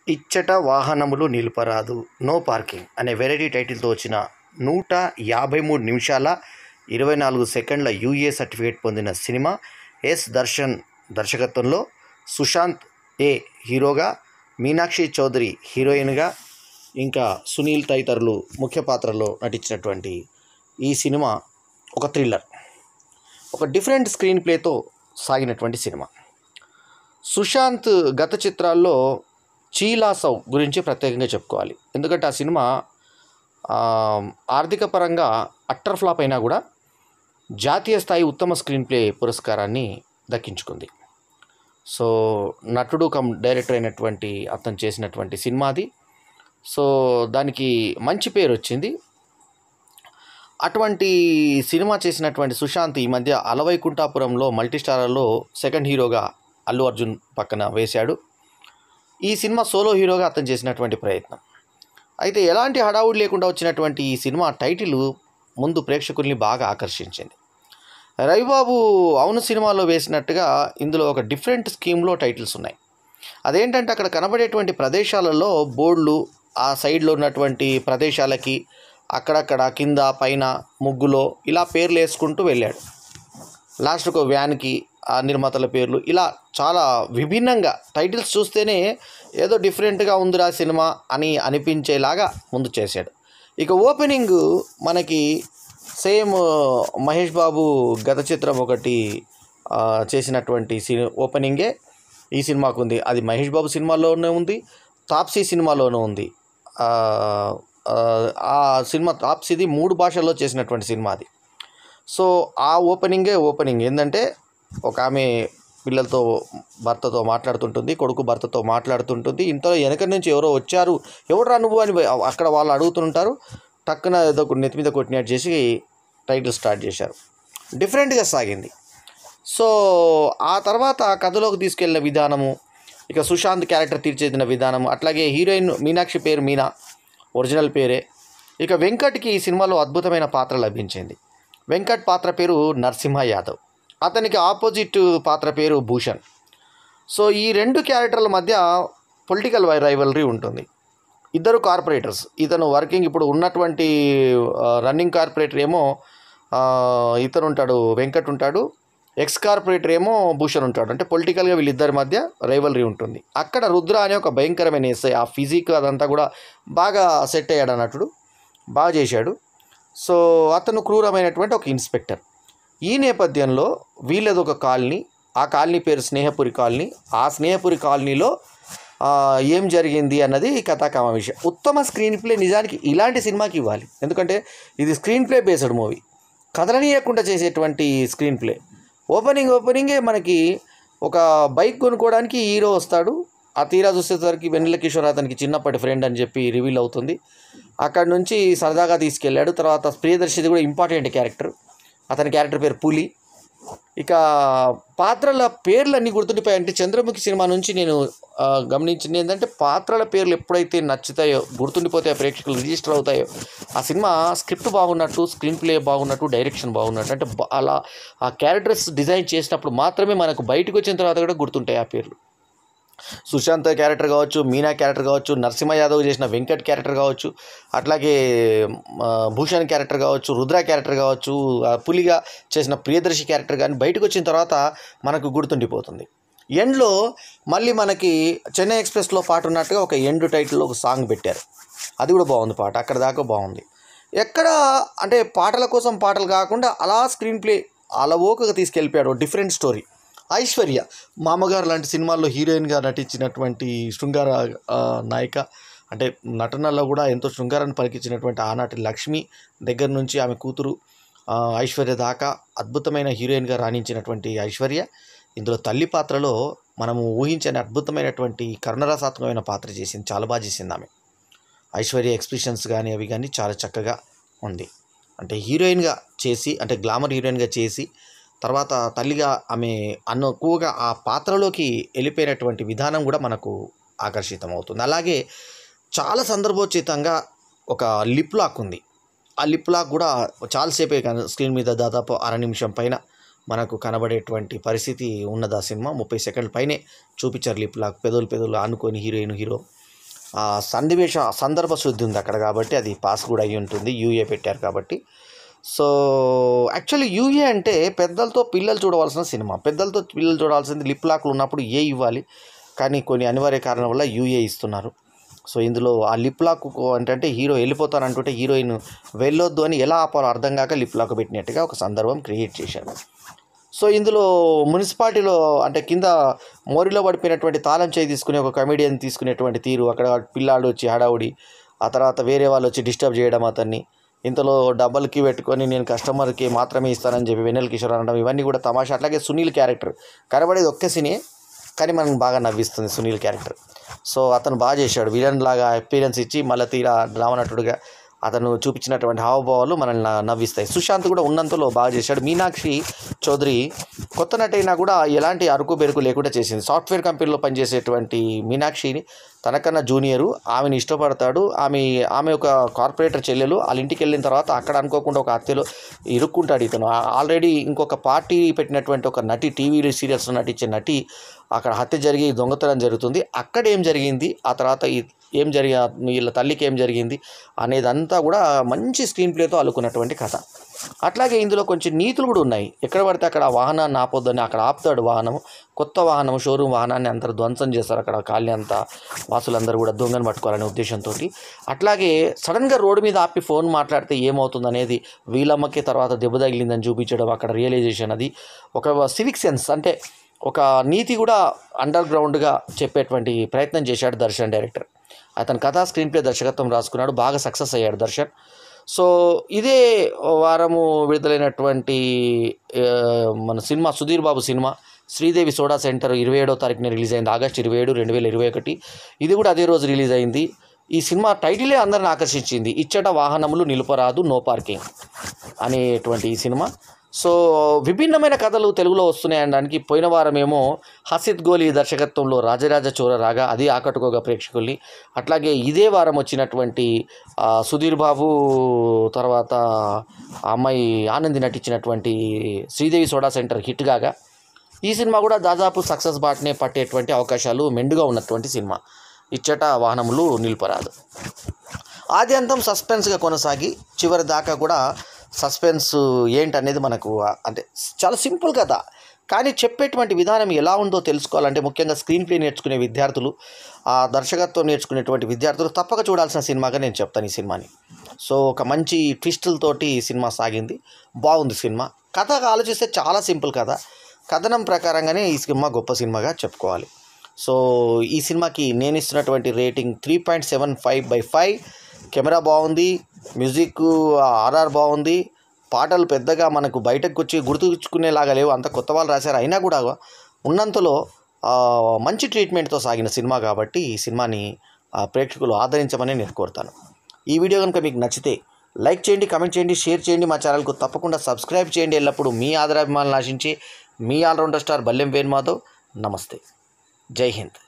ఇచ్చట వాహనములు నిలుపరాదు, నో పార్కింగ్ అనే వెరైటీ టైటిల్తో వచ్చిన 153 నిమిషాల 24 సెకండ్ల యూఏ సర్టిఫికేట్ పొందిన సినిమా ఎస్ దర్శన్ దర్శకత్వంలో సుశాంత్ ఏ హీరోగా, మీనాక్షి చౌదరి హీరోయిన్గా, ఇంకా సునీల్ తదితరులు ముఖ్య పాత్రలో నటించినటువంటి ఈ సినిమా ఒక థ్రిల్లర్, ఒక డిఫరెంట్ స్క్రీన్ ప్లేతో సాగినటువంటి సినిమా. సుశాంత్ గత చిత్రాల్లో చీలాసౌ గురించి ప్రత్యేకంగా చెప్పుకోవాలి. ఎందుకంటే ఆ సినిమా ఆర్థిక పరంగా అట్టర్ ఫ్లాప్ అయినా కూడా జాతీయ స్థాయి ఉత్తమ స్క్రీన్ ప్లే పురస్కారాన్ని దక్కించుకుంది. సో నటుడు కమ్ డైరెక్టర్ అయినటువంటి అతను చేసినటువంటి సినిమా అది. సో దానికి మంచి పేరు వచ్చింది. అటువంటి సినిమా చేసినటువంటి సుశాంత్ ఈ మధ్య అలవైకుంఠాపురంలో మల్టీస్టారర్లో సెకండ్ హీరోగా అల్లు అర్జున్ పక్కన వేశాడు. ఈ సినిమా సోలో హీరోగా అతను చేసినటువంటి ప్రయత్నం. అయితే ఎలాంటి హడావుడి లేకుండా వచ్చినటువంటి ఈ సినిమా టైటిల్ ముందు ప్రేక్షకుల్ని బాగా ఆకర్షించింది. రవిబాబు అవును సినిమాలో వేసినట్టుగా ఇందులో ఒక డిఫరెంట్ స్కీమ్లో టైటిల్స్ ఉన్నాయి. అదేంటంటే అక్కడ కనబడేటువంటి ప్రదేశాలలో బోర్డులు, ఆ సైడ్లో ఉన్నటువంటి ప్రదేశాలకి అక్కడక్కడ కింద పైన ముగ్గులో ఇలా పేర్లు వేసుకుంటూ వెళ్ళాడు. లాస్ట్కు వ్యాన్కి ఆ నిర్మాతల పేర్లు ఇలా చాలా విభిన్నంగా టైటిల్స్ చూస్తేనే ఏదో డిఫరెంట్గా ఉందిరా సినిమా అని అనిపించేలాగా ముందు చేశాడు. ఇక ఓపెనింగ్ మనకి సేమ్ మహేష్ బాబు గత చిత్రం ఒకటి చేసినటువంటి ఓపెనింగే ఈ సినిమాకు ఉంది. అది మహేష్ బాబు సినిమాలోనే ఉంది, తాప్సీ సినిమాలోనే ఉంది. ఆ సినిమా తాప్సీది 3 భాషల్లో చేసినటువంటి సినిమా అది. సో ఆ ఓపెనింగ్ ఏంటంటే ఒక ఆమె పిల్లలతో భర్తతో మాట్లాడుతుంటుంది, కొడుకు భర్తతో మాట్లాడుతుంటుంది. ఇంతలో వెనక నుంచి ఎవరో వచ్చారు, ఎవరురా నువ్వు అని అక్కడ వాళ్ళు అడుగుతుంటారు. టక్కున ఏదో నెత్తి మీద కొట్టినట్టు చేసి టైటిల్ స్టార్ట్ చేశారు. డిఫరెంట్గా సాగింది. సో ఆ తర్వాత కథలోకి తీసుకెళ్ళిన విధానము, ఇక సుశాంత్ క్యారెక్టర్ తీర్చిదిద్దిన విధానం, అట్లాగే హీరోయిన్ మీనాక్షి పేరు మీనా, ఒరిజినల్ పేరే. ఇక వెంకట్కి ఈ సినిమాలో అద్భుతమైన పాత్ర లభించింది. వెంకట్ పాత్ర పేరు నరసింహ యాదవ్, అతనికి ఆపోజిట్ పాత్ర పేరు భూషణ్. సో ఈ 2 క్యారెక్టర్ల మధ్య పొలిటికల్ రైవల్రీ ఉంటుంది. ఇద్దరు కార్పొరేటర్స్, ఇతను వర్కింగ్ ఇప్పుడు ఉన్నటువంటి రన్నింగ్ కార్పొరేటర్ ఏమో ఇతను ఉంటాడు, వెంకట్ ఉంటాడు. ఎక్స్ కార్పొరేటర్ ఏమో భూషణ్ ఉంటాడు. అంటే పొలిటికల్గా వీళ్ళిద్దరి మధ్య రైవల్రీ ఉంటుంది. అక్కడ రుద్ర అనే ఒక భయంకరమైన ఎస్ఐ, ఆ ఫిజిక్ అదంతా కూడా బాగా సెట్ అయ్యాడు అన్నట్టుడు, బాగా చేశాడు. సో అతను క్రూరమైనటువంటి ఒక ఇన్స్పెక్టర్. ఈ నేపథ్యంలో వీళ్ళది ఒక కాలనీ, ఆ కాలనీ పేరు స్నేహపురి కాలనీ. ఆ స్నేహపురి కాలనీలో ఏం జరిగింది అన్నది కథాకమ విషయం. ఉత్తమ స్క్రీన్ ప్లే నిజానికి ఇలాంటి సినిమాకి ఇవ్వాలి. ఎందుకంటే ఇది స్క్రీన్ ప్లే బేస్డ్ మూవీ, కదలనీయకుండా చేసేటువంటి స్క్రీన్ ప్లే. ఓపెనింగే మనకి ఒక బైక్ కొనుక్కోవడానికి హీరో వస్తాడు. ఆ తీరా చూసేసరికి వెన్నెల కిషోర్ అతనికి చిన్నప్పటి ఫ్రెండ్ అని చెప్పి రివీల్ అవుతుంది. అక్కడ నుంచి సరదాగా తీసుకెళ్ళాడు. తర్వాత ప్రియదర్శిది కూడా ఇంపార్టెంట్ క్యారెక్టర్, అతని క్యారెక్టర్ పేరు పులి. ఇక పాత్రల పేర్లు అన్నీ గుర్తుండిపోయాయి. అంటే చంద్రముఖి సినిమా నుంచి నేను గమనించింది ఏంటంటే పాత్రల పేర్లు ఎప్పుడైతే నచ్చుతాయో, గుర్తుండిపోతాయో, ప్రేక్షకులు రిజిస్టర్ అవుతాయో, ఆ సినిమా స్క్రిప్ట్ బాగున్నట్టు, స్క్రీన్ ప్లే బాగున్నట్టు, డైరెక్షన్ బాగున్నట్టు, అంటే అలా ఆ క్యారెక్టర్స్ డిజైన్ చేసినప్పుడు మాత్రమే మనకు బయటకు వచ్చిన తర్వాత కూడా గుర్తుంటాయి ఆ పేర్లు. సుశాంత్ క్యారెక్టర్ కావచ్చు, మీనా క్యారెక్టర్ కావచ్చు, నరసింహ యాదవ్ చేసిన వెంకట్ క్యారెక్టర్ కావచ్చు, అట్లాగే భూషణ్ క్యారెక్టర్ కావచ్చు, రుద్ర క్యారెక్టర్ కావచ్చు, పులిగా చేసిన ప్రియదర్శి క్యారెక్టర్ కానీ బయటకు వచ్చిన తర్వాత మనకు గుర్తుండిపోతుంది. ఎండ్లో మళ్ళీ మనకి చెన్నై ఎక్స్ప్రెస్లో పాట ఉన్నట్టుగా ఒక ఎండ్ టైటిల్లో ఒక సాంగ్ పెట్టారు. అది కూడా బాగుంది పాట, అక్కడ దాకా బాగుంది. ఎక్కడ అంటే పాటల కోసం పాటలు కాకుండా అలా స్క్రీన్ ప్లే అలవోకగా తీసుకెళ్ళిపోయాడు. Different story. ఐశ్వర్య మామగారు లాంటి సినిమాల్లో హీరోయిన్గా నటించినటువంటి శృంగార నాయిక, అంటే నటనలో కూడా ఎంతో శృంగారాన్ని పలికించినటువంటి ఆనాటి లక్ష్మి దగ్గర నుంచి ఆమె కూతురు ఐశ్వర్య దాకా అద్భుతమైన హీరోయిన్గా రాణించినటువంటి ఐశ్వర్య ఇందులో తల్లి పాత్రలో మనము ఊహించని అద్భుతమైనటువంటి కరుణరసాత్మకమైన పాత్ర చేసింది. చాలా బాగా చేసింది ఆమె. ఐశ్వర్య ఎక్స్ప్రెషన్స్ కానీ అవి కానీ చాలా చక్కగా ఉంది. అంటే హీరోయిన్గా చేసి, అంటే గ్లామర్ హీరోయిన్గా చేసి తర్వాత తల్లిగా ఆమె ఎక్కువగా ఆ పాత్రలోకి వెళ్ళిపోయినటువంటి విధానం కూడా మనకు ఆకర్షితం అవుతుంది. అలాగే చాలా సందర్భోచితంగా ఒక లిప్ లాక్ ఉంది. ఆ లిప్ లాక్ కూడా చాలాసేపే స్క్రీన్ మీద దాదాపు 1/2 నిమిషం పైన మనకు కనబడేటువంటి పరిస్థితి ఉన్నది. ఆ సినిమా 30 సెకండ్ల పైనే చూపించారు లిప్ లాక్, పెదవులు ఆనుకొని హీరోయిన్ హీరో సందర్భ శుద్ధి ఉంది అక్కడ కాబట్టి అది పాస్ కూడా అయ్యి ఉంటుంది, యూఏ పెట్టారు కాబట్టి. సో యాక్చువల్లీ యూఏ అంటే పెద్దలతో పిల్లలు చూడవలసిన సినిమా. పెద్దలతో పిల్లలు చూడాల్సింది లిప్ లాక్లు ఉన్నప్పుడు ఏ ఇవ్వాలి, కానీ కొన్ని అనివార్య కారణం వల్ల యూఏ ఇస్తున్నారు. సో ఇందులో ఆ లిప్ లాక్ అంటే హీరో వెళ్ళిపోతానంటుంటే హీరోయిన్ వెళ్ళొద్దు అని ఎలా ఆపాలో అర్థం కాక లిప్ లాక్ పెట్టినట్టుగా ఒక సందర్భం క్రియేట్ చేశారు. సో ఇందులో మున్సిపాలిటీలో అంటే కింద మోరిలో పడిపోయినటువంటి తాళం చేయి తీసుకునే ఒక కమెడియన్ తీసుకునేటువంటి తీరు, అక్కడ పిల్లాడు వచ్చి హడావుడి, ఆ తర్వాత వేరే వాళ్ళు వచ్చి డిస్టర్బ్ చేయడం అతన్ని, ఇంతలో డబ్బులకి పెట్టుకొని నేను కస్టమర్కి మాత్రమే ఇస్తానని చెప్పి వెన్నెల కిషోర్ అనడం, ఇవన్నీ కూడా తమాషా. అట్లాగే సునీల్ క్యారెక్టర్ కనబడేది ఒక్క సీనే కానీ మనం బాగా నవ్విస్తుంది సునీల్ క్యారెక్టర్. సో అతను బాగా చేశాడు, విలన్ లాగా అపీరెన్స్ ఇచ్చి మళ్ళీ తీరా డ్రామనటుడుగా అతను చూపించినటువంటి హావభావాలు మనల్ని నవ్విస్తాయి. సుశాంత్ కూడా ఉన్నంతలో బాగా చేశాడు. మీనాక్షి చౌదరి కొత్త నటైనా కూడా ఎలాంటి అరుకు బెరుకు లేకుండా చేసింది. సాఫ్ట్వేర్ కంపెనీలో పనిచేసేటువంటి మీనాక్షిని తనకన్నా జూనియరు, ఆమెను ఇష్టపడతాడు. ఆమె ఒక కార్పొరేటర్ చెల్లెలు. వాళ్ళ ఇంటికి వెళ్ళిన తర్వాత అక్కడ అనుకోకుండా ఒక హత్యలో ఇరుక్కుంటాడు ఇతను. ఆల్రెడీ ఇంకొక పార్టీ పెట్టినటువంటి ఒక నటి, టీవీ సీరియల్స్లో నటించే నటి అక్కడ హత్య జరిగి దొంగతనం జరుగుతుంది. అక్కడ ఏం జరిగింది, ఆ తర్వాత ఏం వీళ్ళ తల్లికి ఏం జరిగింది అనేదంతా కూడా మంచి స్క్రీన్ ప్లేతో అల్లుకున్నటువంటి కథ. అట్లాగే ఇందులో కొంచెం నీతులు కూడా ఉన్నాయి. ఎక్కడ పడితే అక్కడ వాహనాన్ని ఆపొద్దని అక్కడ ఆపుతాడు వాహనము, కొత్త వాహనం షోరూమ్ వాహనాన్ని అందరూ ధ్వంసం చేస్తారు. అక్కడ కాలనీ అంతా వాసులందరూ కూడా దొంగను పట్టుకోవాలనే ఉద్దేశంతో. అట్లాగే సడన్గా రోడ్డు మీద ఆపి ఫోన్ మాట్లాడితే ఏమవుతుంది అనేది వీళ్ళమ్మకి తర్వాత దెబ్బ తగిలిందని చూపించడం, అక్కడ రియలైజేషన్, అది ఒక సివిక్ సెన్స్ అంటే ఒక నీతి కూడా అండర్ గ్రౌండ్గా చెప్పేటువంటి ప్రయత్నం చేశాడు దర్శన్ డైరెక్టర్. అతని కథా స్క్రీన్ ప్లే దర్శకత్వం రాసుకున్నాడు, బాగా సక్సెస్ అయ్యాడు దర్శన్. సో ఇదే వారము విడుదలైనటువంటి మన cinema Sudheer Babu cinema Sridevi soda center 27వ తారీఖున రిలీజ్ అయింది, ఆగస్టు 27, 2021. ఇది కూడా అదే రోజు రిలీజ్ అయింది. ఈ సినిమా టైటిలే అందరిని ఆకర్షించింది, ఇచ్చట వాహనములు నిలుపరాదు నో పార్కింగ్ అనేటువంటి ఈ సినిమా. సో విభిన్నమైన కథలు తెలుగులో వస్తున్నాయనడానికి పోయిన వారమేమో హసిత్ గోలీ దర్శకత్వంలో రాజరాజ చోర రాగా అది ఆకట్టుకోగా ప్రేక్షకుల్ని. అట్లాగే ఇదే వారం వచ్చినటువంటి సుధీర్ బాబు తర్వాత అమ్మాయి ఆనంది నటించినటువంటి శ్రీదేవి సోడా సెంటర్ హిట్ కాగా ఈ సినిమా కూడా దాదాపు సక్సెస్ బాటనే పట్టేటువంటి అవకాశాలు మెండుగా ఉన్నటువంటి సినిమా ఇచ్చట వాహనములు నిలుపరాదు. ఆద్యంతం సస్పెన్స్గా కొనసాగి చివరి దాకా కూడా సస్పెన్స్ ఏంటనేది మనకు అంటే చాలా సింపుల్ కథ, కానీ చెప్పేటువంటి విధానం ఎలా ఉందో తెలుసుకోవాలంటే ముఖ్యంగా స్క్రీన్ ప్లే నేర్చుకునే విద్యార్థులు, ఆ దర్శకత్వం నేర్చుకునేటువంటి విద్యార్థులు తప్పక చూడాల్సిన సినిమాగా నేను చెప్తాను ఈ సినిమాని. సో ఒక మంచి ట్విస్టులతోటి ఈ సినిమా సాగింది, బాగుంది సినిమా. కథ ఆలోచిస్తే చాలా సింపుల్ కథ, కథనం ప్రకారంగానే ఈ సినిమా గొప్ప సినిమాగా చెప్పుకోవాలి. సో ఈ సినిమాకి నేను ఇస్తున్నటువంటి రేటింగ్ 3.75/5. కెమెరా బాగుంది, మ్యూజిక్ ఆర్ఆర్ బాగుంది, పాటలు పెద్దగా మనకు బయటకు వచ్చి గుర్తుకునేలాగా లేవు, అంత కొత్త వాళ్ళు రాశారు. అయినా కూడా ఉన్నంతలో మంచి ట్రీట్మెంట్తో సాగిన సినిమా కాబట్టి ఈ సినిమాని ప్రేక్షకులు ఆదరించమని నేను కోరుతాను. ఈ వీడియో కనుక మీకు నచ్చితే లైక్ చేయండి, కమెంట్ చేయండి, షేర్ చేయండి. మా ఛానల్కు తప్పకుండా సబ్స్క్రైబ్ చేయండి. ఎల్లప్పుడూ మీ ఆదరాభిమానాలను ఆశించి మీ ఆల్రౌండర్ స్టార్ బల్లెం వేణుమాధవ్. నమస్తే, జై హింద్.